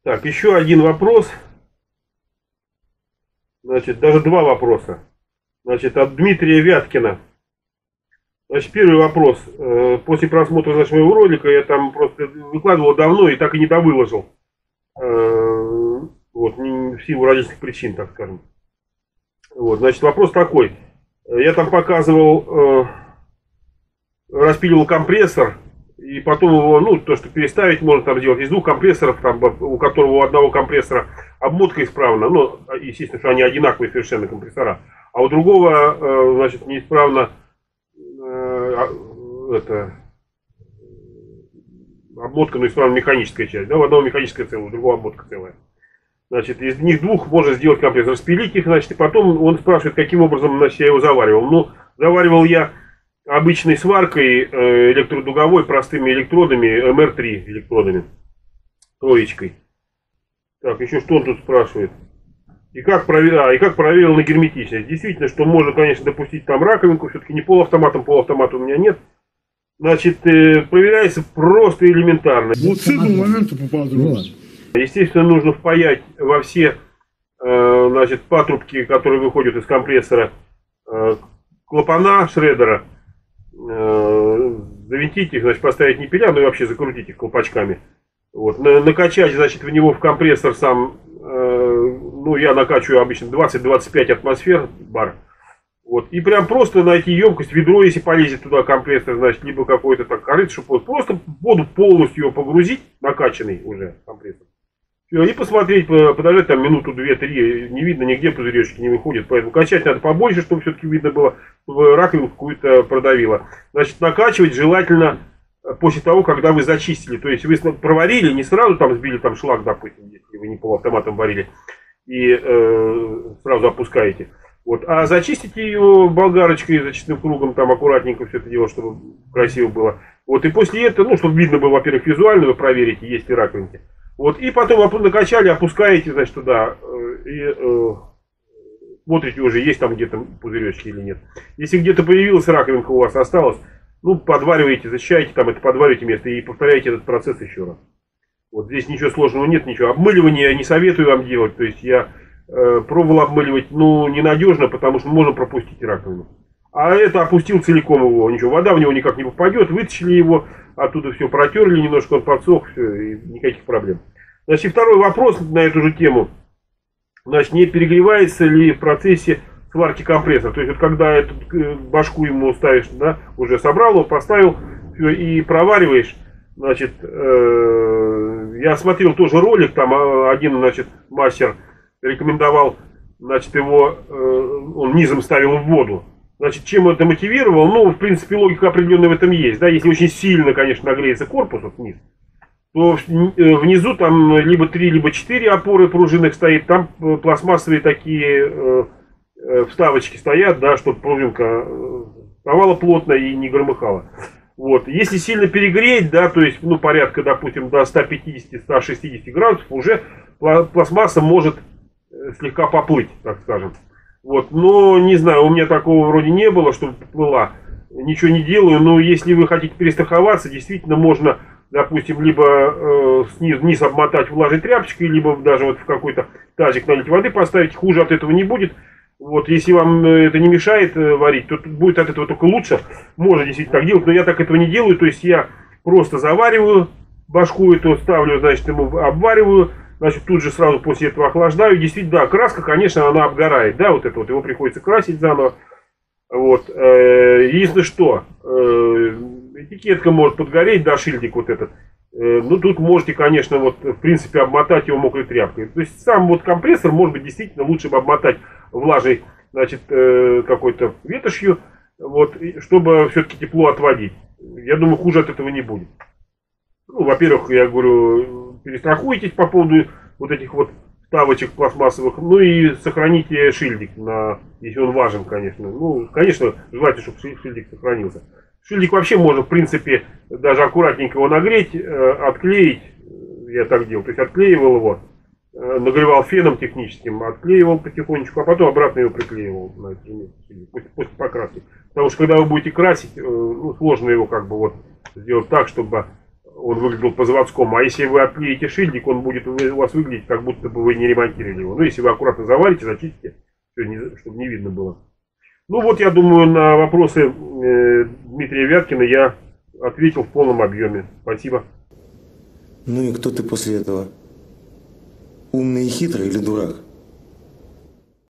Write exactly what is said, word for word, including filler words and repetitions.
Так, еще один вопрос. Значит, даже два вопроса. Значит, от Дмитрия Вяткина. Значит, первый вопрос. После просмотра нашего ролика я там просто выкладывал давно и так и не довыложил. Вот, в силу родительских причин, так скажем. Вот, значит, вопрос такой. Я там показывал, распиливал компрессор. И потом его, ну, то, что переставить можно там сделать из двух компрессоров, там, у которого у одного компрессора обмотка исправна, ну, естественно, что они одинаковые совершенно компрессора, а у другого, значит, неисправна это, обмотка, но исправна механическая часть, да, у одного механическая целая, у другого обмотка целая. Значит, из них двух можно сделать компрессор, распилить их, значит, и потом он спрашивает, каким образом, значит, я его заваривал. Ну, заваривал я обычной сваркой, электродуговой, простыми электродами, эм эр три электродами, троечкой. Так, еще что он тут спрашивает? И как, проверил, а, и как проверил на герметичность? Действительно, что можно, конечно, допустить там раковинку, все-таки не полуавтоматом, полуавтомата у меня нет. Значит, э, проверяется просто элементарно. Вот с этого момента поподробнее. Естественно, нужно впаять во все э, значит, патрубки, которые выходят из компрессора, э, клапана шредера. Завинтить их, значит, поставить не пиля, но и вообще закрутить их колпачками. Вот. Накачать, значит, в него в компрессор сам, э, ну, я накачиваю обычно двадцать-двадцать пять атмосфер бар. Вот. И прям просто найти емкость, ведро, если полезет туда компрессор, значит, либо какой-то так корыто, чтобы просто воду полностью его погрузить, накачанный уже компрессор. И посмотреть, подождать там минуту, две-три, не видно нигде, пузыречки не выходят, поэтому качать надо побольше, чтобы все-таки видно было, чтобы раковину какую-то продавило. Значит, накачивать желательно после того, когда вы зачистили, то есть вы проварили, не сразу там сбили там шлак, допустим, если вы не полуавтоматом варили, и э, сразу опускаете. Вот. А зачистите ее болгарочкой, зачистным кругом, там аккуратненько все это дело, чтобы красиво было. Вот. И после этого, ну, чтобы видно было, во-первых, визуально, вы проверите, есть ли раковинки. Вот, и потом накачали, опускаете, значит, туда, и э, смотрите уже, есть там где-то пузыречки или нет. Если где-то появилась раковинка у вас, осталась, ну, подвариваете, защищаете там это подвариваете место и повторяете этот процесс еще раз. Вот здесь ничего сложного нет, ничего. Обмыливание не советую вам делать, то есть я э, пробовал обмыливать, ну, ненадежно, потому что можно пропустить раковину. А это опустил целиком его, ничего, вода в него никак не попадет, вытащили его, оттуда все протерли, немножко он подсох, все, и никаких проблем. Значит, второй вопрос на эту же тему. Значит, не перегревается ли в процессе сварки компрессор? То есть, вот когда эту башку ему ставишь, да, уже собрал его, поставил, все, и провариваешь, значит, э, я смотрел тоже ролик, там один, значит, мастер рекомендовал, значит, его, э, он низом ставил в воду. Значит, чем это мотивировал? Ну, в принципе, логика определенная в этом есть. Да? Если очень сильно, конечно, нагреется корпус вот вниз, то внизу там либо три, либо четыре опоры пружинок стоит. Там пластмассовые такие э, вставочки стоят, да, чтобы пружинка вставала плотно и не громыхала. Вот. Если сильно перегреть, да, то есть, ну, порядка, допустим, до ста пятидесяти — ста шестидесяти градусов, уже пластмасса может слегка поплыть, так скажем. Вот, но не знаю, у меня такого вроде не было, чтобы поплыла. Ничего не делаю, но если вы хотите перестраховаться, действительно можно, допустим, либо э, снизу вниз обмотать влажной тряпочкой, либо даже вот в какой-то тазик налить воды поставить. Хуже от этого не будет. Вот, если вам это не мешает э, варить, то будет от этого только лучше. Можно действительно так делать, но я так этого не делаю. То есть я просто завариваю башку эту, ставлю, значит, ему обвариваю. Значит, тут же сразу после этого охлаждаю. Действительно, да, краска, конечно, она обгорает. Да, вот это вот, его приходится красить заново. Вот. Единственное, что этикетка может подгореть, да, шильдик вот этот. Ну, тут можете, конечно, вот, в принципе, обмотать его мокрой тряпкой. То есть, сам вот компрессор, может быть, действительно лучше бы обмотать влажной, значит, какой-то ветошью, вот, чтобы все-таки тепло отводить. Я думаю, хуже от этого не будет. Ну, во-первых, я говорю, перестрахуйтесь по поводу вот этих вот вставочек пластмассовых, ну и сохраните шильдик, на, если он важен, конечно. Ну, конечно, желательно, чтобы шильдик сохранился. Шильдик вообще можно, в принципе, даже аккуратненько его нагреть, отклеить, я так делал, то есть отклеивал его, нагревал феном техническим, отклеивал потихонечку, а потом обратно его приклеивал на это место, после, после покраски. Потому что когда вы будете красить, ну, сложно его как бы вот сделать так, чтобы он выглядел по-заводскому. А если вы отклеите шильдик, он будет у вас выглядеть, как будто бы вы не ремонтировали его. Ну, если вы аккуратно заварите, зачистите, чтобы не видно было. Ну, вот, я думаю, на вопросы э, Дмитрия Вяткина я ответил в полном объеме. Спасибо. Ну и кто ты после этого? Умный и хитрый или дурак?